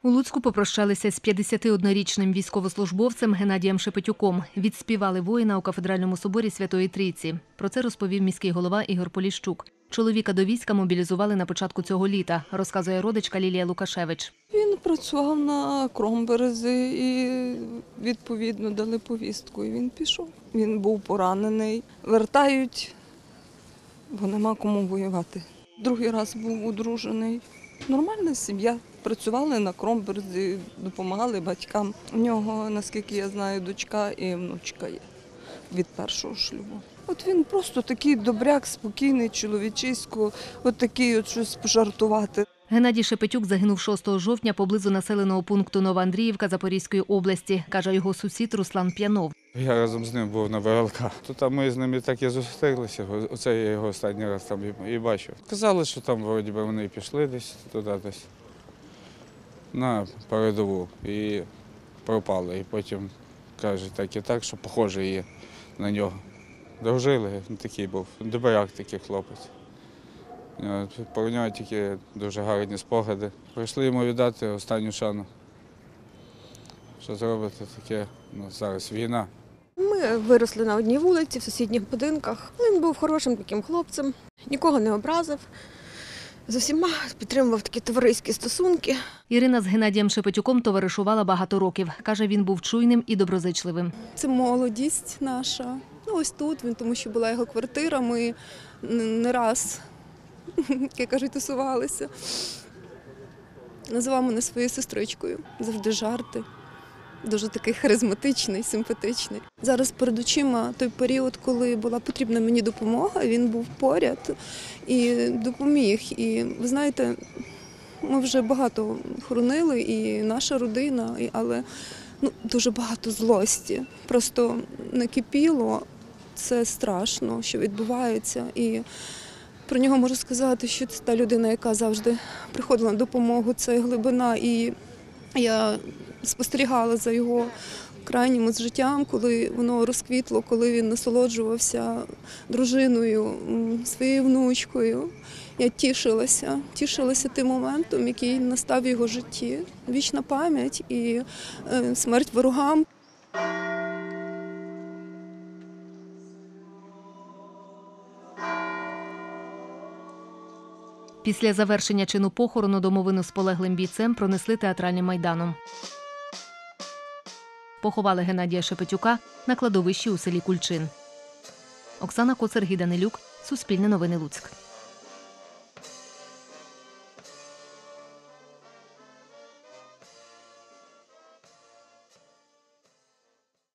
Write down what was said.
У Луцьку попрощалися з 51-річним військовослужбовцем Геннадієм Шепетюком. Відспівали воїна у Кафедральному соборі Святої Трійці. Про це розповів міський голова Ігор Поліщук. Чоловіка до війська мобілізували на початку цього літа, розказує родичка Лілія Лукашевич. Він працював на Кромберезі і, відповідно, дали повістку, і він пішов. Він був поранений. Вертають, бо нема кому воювати. Другий раз був одружений. Нормальна сім'я. Працювали на Кромберезі, допомагали батькам. У нього, наскільки я знаю, дочка і внучка є від першого шлюбу. От він просто такий добряк, спокійний, чоловічисько, от такий от щось пожартувати. Геннадій Шепетюк загинув 6 жовтня поблизу населеного пункту Новоандріївка Запорізької області, каже його сусід Руслан П'янов. Я разом з ним був на ВЛК. Тут ми з ними так і зустрілися, оце я його останній раз там і бачив. Казали, що там вроді би вони пішли десь туди, десь на передову і пропали. І потім каже, так і так, що похоже є на нього. Дружили, він такий був, добряк такий хлопець. Про нього тільки дуже гарні спогади. Прийшли йому віддати останню шану. Що зробити таке? Зараз війна. Ми виросли на одній вулиці, в сусідніх будинках. Він був хорошим таким хлопцем, нікого не образив. З усіма підтримував такі товариські стосунки. Ірина з Геннадієм Шепетюком товаришувала багато років. Каже, він був чуйним і доброзичливим. Це молодість наша. Ось тут він, тому що була його квартира, ми не раз, як кажуть, тусувалися. Називав мене своєю сестричкою. Завжди жарти. Дуже такий харизматичний, симпатичний. Зараз перед очима той період, коли була потрібна мені допомога, він був поряд і допоміг. І ви знаєте, ми вже багато хоронили, і наша родина, але дуже багато злості. Просто накипіло, це страшно, що відбувається. І про нього можу сказати, що це та людина, яка завжди приходила на допомогу, це глибина. І я спостерігала за його крайнім життям, коли воно розквітло, коли він насолоджувався дружиною, своєю внучкою. Я тішилася тим моментом, який настав в його житті. Вічна пам'ять і смерть ворогам. Після завершення чину похорону домовину з полеглим бійцем пронесли театральним майданом. Поховали Геннадія Шепетюка на кладовищі у селі Кульчин. Оксана Коцер, Гіда Нелюк, Суспільне новини Луцьк.